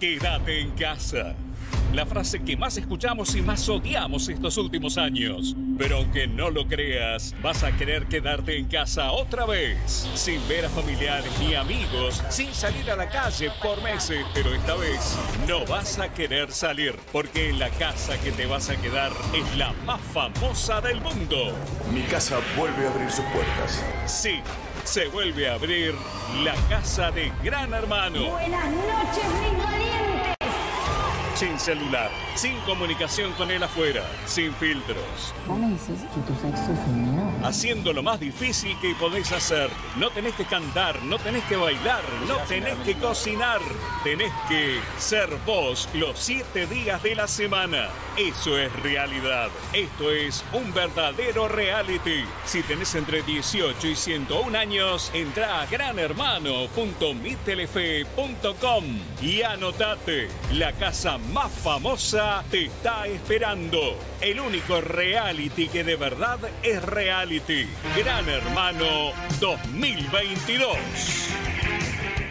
Quédate en casa. La frase que más escuchamos y más odiamos estos últimos años. Pero aunque no lo creas, vas a querer quedarte en casa otra vez. Sin ver a familiares ni amigos, sin salir a la calle por meses. Pero esta vez no vas a querer salir, porque en la casa que te vas a quedar es la más famosa del mundo. Mi casa vuelve a abrir sus puertas. Sí, se vuelve a abrir la casa de Gran Hermano. Buenas noches, mis valientes. Sin celular, sin comunicación con él afuera, sin filtros. ¿Vos me decís que tu sexo es femenino? Haciendo lo más difícil que podés hacer. No tenés que cantar, no tenés que bailar, no tenés que cocinar. Tenés que ser vos los 7 días de la semana. Eso es realidad. Esto es un verdadero reality. Si tenés entre 18 y 101 años, entrá a granhermano.mitelefe.com y anotate. La casa más famosa te está esperando. El único reality que de verdad es reality. Gran Hermano 2022.